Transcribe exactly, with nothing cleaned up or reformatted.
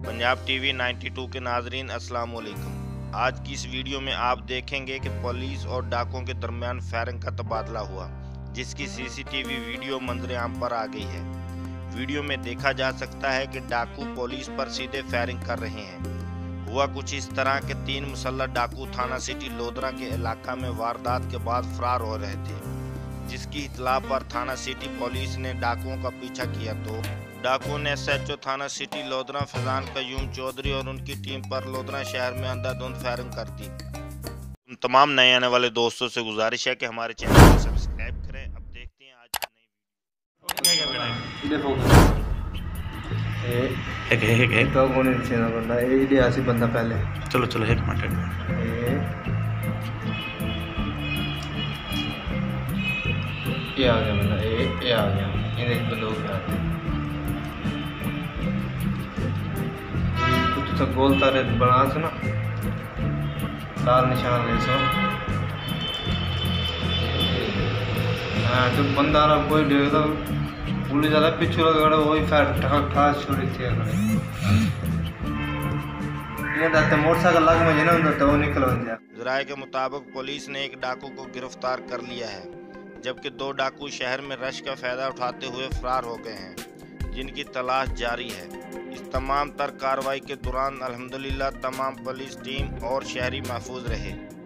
Punjab TV बानवे के नाजरीन अस्सलाम वालेकुम। आज की इस वीडियो में आप देखेंगे कि पुलिस और डाकुओं के दरमियान फायरिंग का तबादला हुआ, जिसकी सीसीटीवी वीडियो मंजर आम पर आ गई है। वीडियो में देखा जा सकता है कि डाकू पुलिस पर सीधे फायरिंग कर रहे हैं। हुआ कुछ इस तरह के तीन मुसल्लह डाकू थाना सिटी लोधरा के इलाका में वारदात के बाद फरार हो रहे थे, जिसकी इतला पर थाना सिटी पुलिस ने डाकुओं का पीछा किया तो डाकुओं ने एसएचओ थाना सिटी लोधरा फैजान कयूम चौधरी और उनकी टीम पर लोधरा शहर में अंधाधुंध फायरिंग कर दी। उन तमाम नए आने वाले दोस्तों से गुजारिश है कि हमारे चैनल को सब्सक्राइब करें। अब देखते हैं आज की नई तो बंदा ये बंदा पहले चलो चलो एक मिनट ये आ गया बंदा ये ये आ गया ये एक बंदूक पे आते कुछ तो गोल तारे बना सो ना लाल निशान ले सो हाँ तो बंदा ना कोई देखता पुलिस ज़्यादा पीछे लगा वही फायर ठक ठास छोड़ी थी अगर ये दाते मोटरसाइकिल लग में जना तो वो निकल बन जा। ज़राए के मुताबिक पुलिस ने एक डाकू को गिरफ्तार कर लिया है, जबकि दो डाकू शहर में रश का फायदा उठाते हुए फरार हो गए हैं, जिनकी तलाश जारी है। इस तमाम तर कार्रवाई के दौरान अल्हम्दुलिल्लाह तमाम पुलिस टीम और शहरी महफूज रहे।